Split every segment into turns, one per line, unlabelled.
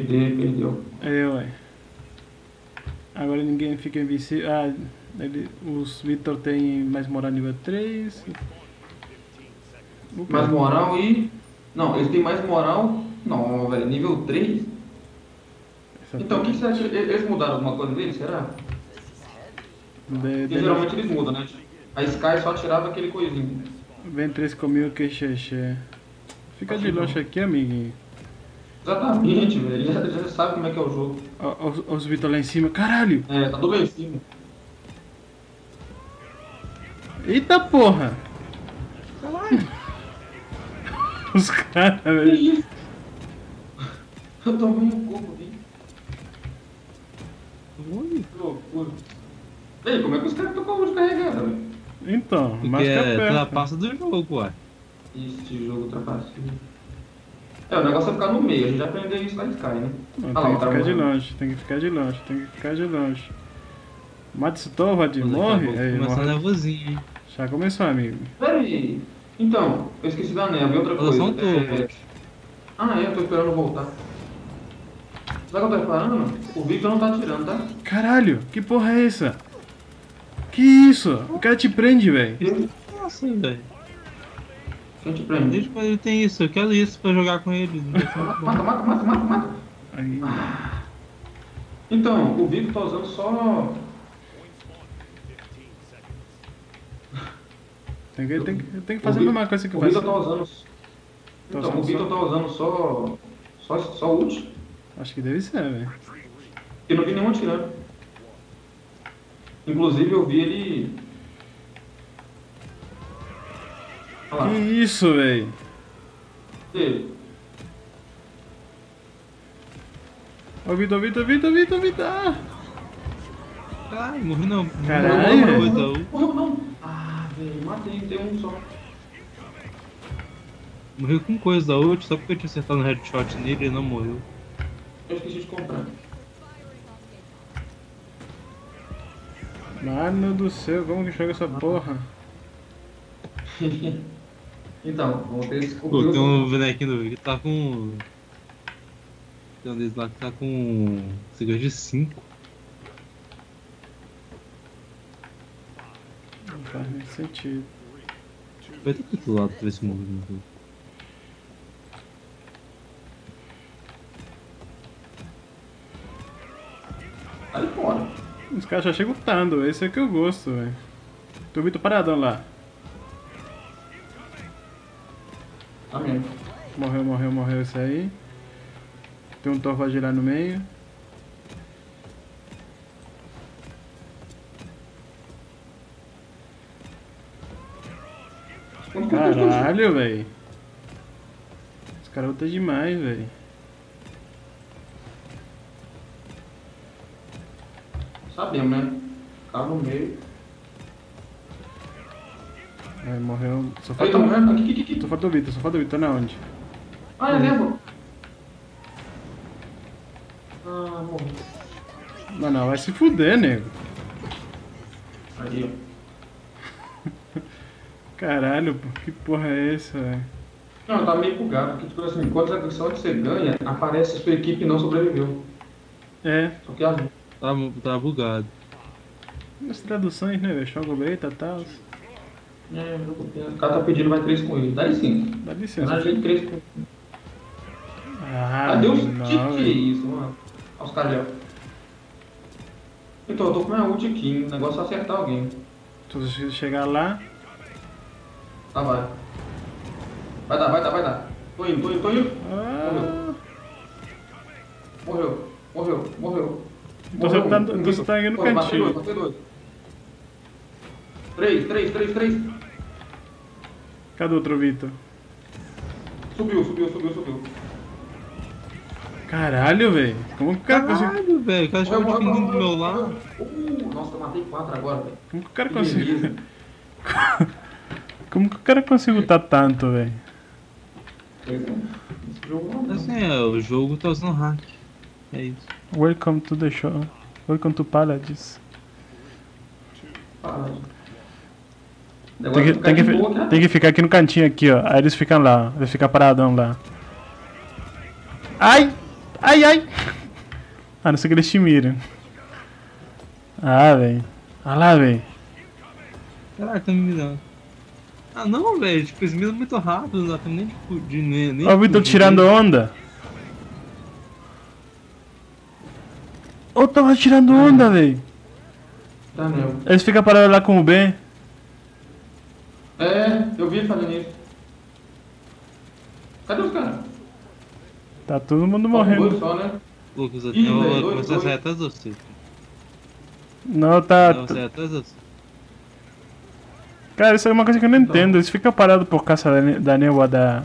Perdeu.
Ué. Agora ninguém fica invencível. Ah, os Vitor tem mais moral nível 3.
Mais moral e... Não, eles têm mais moral... Não, velho, nível 3. Então, o que você acha? Eles mudaram alguma coisa deles, será? Porque geralmente eles mudam, né? A Sky só tirava aquele coisinho.
Vem 3 comigo que xexé. Fica de longe aqui, amiguinho.
Exatamente, velho. Ele já sabe como é que é o jogo.
Os Vitor lá em cima. Caralho!
É, tá tudo lá em cima.
Eita porra! Os caras, velho.
Eu tomei um coco ali. Que loucura. Ei, como é que os caras estão com a luz carregada, velho?
Então,
porque
mas
ultrapassa do jogo, ué.
Esse jogo ultrapassa. O negócio é ficar no meio, a gente já aprendeu isso na Sky, né?
Não, tem que ficar de longe, tem que ficar de longe, tem que ficar de longe. Mata esse Torvald, morre? Aí,
Começa
morre.
nervosinho, hein?
Já começou, amigo.
Pera aí. Então, eu esqueci da neve, e outra coisa.
Só um turbo.
Ah, eu tô esperando voltar. Sabe o que eu tô reparando? O Victor não tá atirando, tá?
Caralho, que porra é essa? Que isso? O cara te prende, velho.
Nossa, velho.
Quem te prende?
Desde quando ele tem isso, eu quero isso pra jogar com ele.
Mata.
Aí.
Então, o Victor tá usando só...
Tem que fazer a mesma coisa que
o
faz.
Victor tá usando... Então, o Victor tá usando só ult.
Acho que deve ser, velho.
Eu não vi nenhum atirando. Inclusive eu vi ele... Olha lá.
Que isso, velho?
Ele.
Ó, Vitor.
Ai, morri não.
Caralho.
Morreu não. Ah, velho, matei, tem um só.
Morreu com coisa da ult, só porque eu tinha acertado no headshot nele e ele não morreu.
Eu esqueci de comprar.
Mano do céu, como que joga essa porra?
Então, vamos ter esse
Pô, tem um bonequinho do que tá com... Tem um deles lá que tá com... segredo de 5.
Não faz nem sentido.
Vai ter que ir pro lado pra ver se morre no jogo.
Aí fora.
Os caras já chegam lutando, esse é que eu gosto, velho. Tô Vitor paradão lá.
Tá mesmo.
Morreu esse aí. Tem um Torvald lá no meio. Caralho, velho. Os caras lutam demais, velho.
Sabemos, né? Cara no meio.
Aí morreu. Só
Aí,
falta
tá
o
morrendo. Aqui.
Só falta o Vitor, tá na onde?
Ah, é mesmo? Ah, morri.
Não, vai se fuder, nego.
Aí, ó.
Caralho, pô, que porra é essa, velho?
Não, tá meio bugado, porque tipo assim, quando a agressão que você ganha, aparece a sua equipe não sobreviveu.
É,
Só que as...
Tá bugado.
as traduções, né, velho? Shogo beta e tal.
o cara tá pedindo mais 3 com ele. Daí sim.
Dá licença.
Na gente 3 com ele.
Ah,
Deus,
não,
que é
velho.
isso, mano? Olha os caras ali, ó. Então, eu tô com minha ult aqui, o negócio é acertar alguém.
Se você chegar lá.
Tá, vai. Vai dar. Tô indo.
Ah,
Morreu.
então você tá indo no cantinho.
Matei dois. 3.
Cadê o outro Vitor?
Subiu.
Caralho, velho. Como que o cara conseguiu.
Caralho, velho, o cara chegou de pinguim do meu lado.
Nossa, eu matei 4 agora, velho.
Como que o cara
Que
conseguiu.
beleza.
Como que o cara conseguiu lutar tanto, velho?
Pois é. Esse jogo não.
Assim, o jogo tá usando hack. É isso.
Welcome to the show. Welcome to Paladins. Tem que ficar aqui no cantinho aqui, ó. Aí eles ficam lá. Eles ficam paradão lá. Ai! Ai, ai! Ah, não sei que eles te miram. Ah, velho. Olha lá, velho.
Caraca, tá me mirando. Ah, não, velho. Tipo, eles miram muito rápido. Não dá tempo nem de nem
Ó o Vitor tirando onda. Ô, tava tirando onda, velho.
Tá mesmo.
Eles ficam parados lá com o B.
É, eu vi ele fazendo isso. Cadê os caras?
Tá todo mundo
Dois
morrendo.
só, né?
Lucas, eu
Ih, velho,
vou começar a
dois.
sair atrás de você.
Não, tá.
Eu vou sair atrás de você.
Cara, isso é uma coisa que eu não entendo. Eles ficam parados por causa da névoa da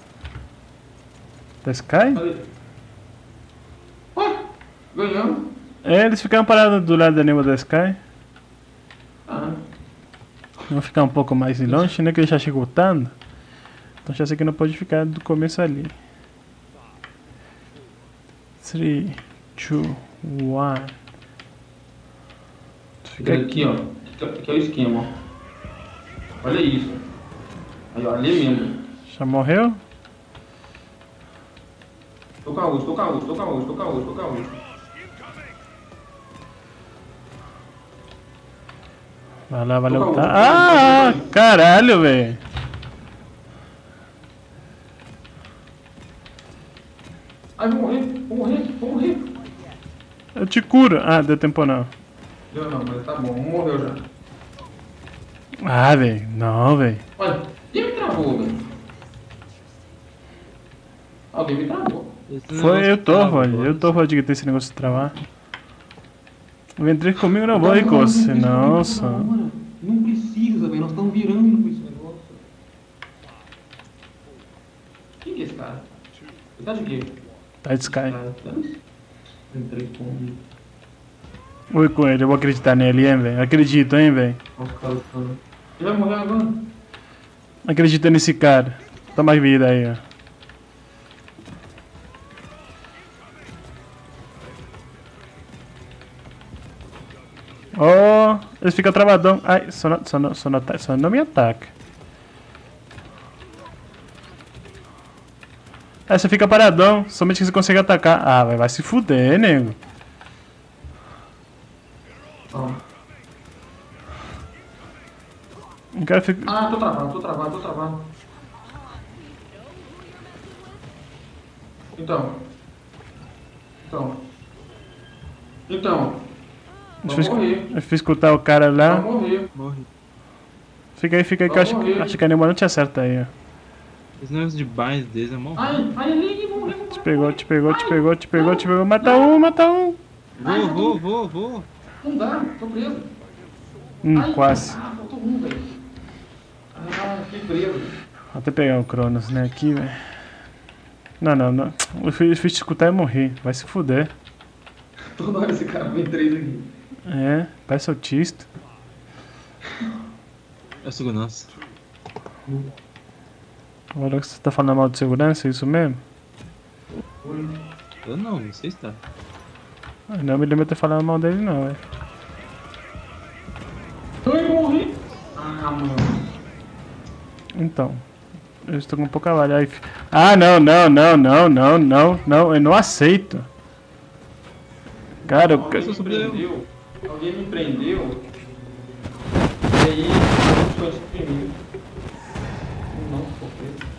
Sky?
Olha. Ué, ganhamos.
É, eles ficam parados do lado da névoa da Sky.
Ah,
Vamos ficar um pouco mais longe, né? Que ele já chegou lutando. Então já sei que não pode ficar do começo ali. 3, 2, 1. Fica
aqui, ó. Aqui é o esquema, ó. Olha isso. Aí, ó, ali mesmo.
Já morreu?
Tô com a luz, tô com a luz, tô com a luz, tô com a luz, tô com a luz.
Vai lá, vai
Tô com a
lutar.
luz,
Ah,
tô com a luz.
caralho, velho.
Ai, vou morrer, vou morrer, vou morrer.
Eu te curo. Ah, deu tempo não.
Deu não, mas tá bom, um morreu já.
Ah, velho. Não, velho.
Olha, quem me travou, velho? Alguém me travou.
Foi eu, Torvald. Eu, Torvald, que tem esse negócio de travar. Vem três comigo não vou, Ricosse. Nossa.
Não precisa, velho. Nós estamos virando com esse negócio. Quem que é esse cara? Ele tá de quê?
Tá de Sky.
Entrei com...
Oi com ele, eu vou acreditar nele, hein, velho. Acredito, hein, velho.
Olha os caras lutando. Ele vai morrer agora?
Acredita nesse cara. Toma vida aí, ó. Oh, eles ficam travadão. Ai, só não me ataca. Aí você fica paradão, somente que você consegue atacar. Ah, vai se fuder, nego.
Ó.
O cara fica...
Ah, tô travado, tô travado, tô travado. Então.
Deixa
Vai morrer.
eu escutar o cara
Vai
lá.
morrer.
Morre.
Fica aí, que eu acho que a Neymar não te acerta aí, ó.
Esse negócio de bind deles é mó.
Ai, ele morreu.
Te pegou. Mata um.
Vou.
Não dá, tô preso.
Quase.
Ah, faltou um, velho. Ah, fiquei preso.
Vou até pegar o Cronos, né, aqui, velho. Não. Eu fiz te escutar e morrer. Vai se fuder.
Toda hora esse cara vem três aqui.
É, parece autista.
É segurança.
Agora que você tá falando mal de segurança, é isso mesmo?
Eu não sei se tá.
Não me lembro de ter falado mal dele, não, velho.
Eu morri. Ah, mano.
Então, eu estou com pouca valha. Ah, não, eu não aceito. Cara,
Alguém me prendeu. E aí, eu sou exprimido. Não, tô preso.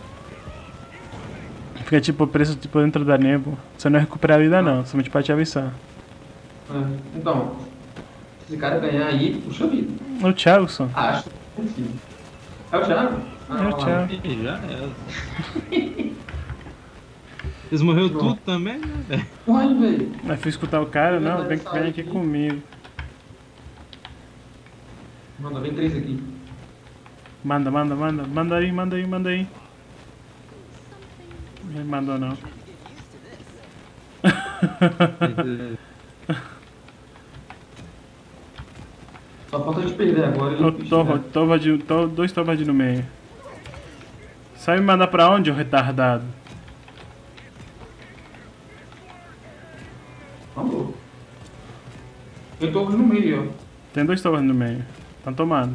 fica tipo preso tipo, dentro da névoa. Você não recupera a vida, não, somente pra te avisar.
Então, se esse cara ganhar aí, puxa vida.
O Thiagson.
Acho que sim. É o Thiago?
É o Thiago.
Ih, já era. Eles morreram tudo também, né, velho?
Olha, velho.
Mas fui escutar o cara, não, vem aqui comigo.
Manda, vem três aqui.
Manda aí. Não mandou não.
Só falta a gente perder agora.
Dois Torvald no meio. Sai me mandar pra onde, o retardado?
Falou. Eu tô no meio, ó.
Tem dois Torvald no meio. Tão tomando.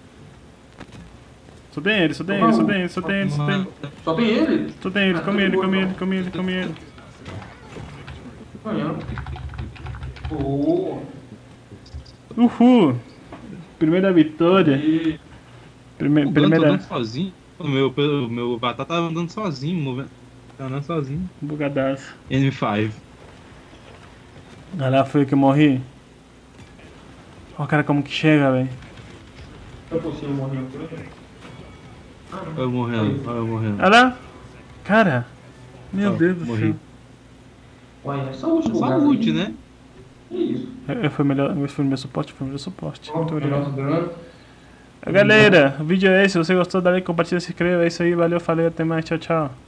Só tem ele.
Só tem ele?
Come ele.
Ganhamos. Boa.
Uhul! Primeira vitória.
E...
Tô
Primeira
andando sozinho. O meu avatar tá andando sozinho, tá andando sozinho.
bugadaço.
N5.
Ah lá, foi eu que morri. Olha o cara como que chega, velho.
É possível morrer por aqui?
Olha eu morrendo, olha eu morrendo.
Olha lá. Cara. Meu
Ó,
Deus do
morri.
céu.
Uai, é saúde do
Saúde, né?
Que isso?
Foi melhor, foi meu suporte, foi meu suporte.
Ó,
Muito
nosso
obrigado.
dano.
Galera, o vídeo é esse. Se você gostou, dá like, compartilha, se inscreva. É isso aí, valeu, falei, até mais, tchau, tchau.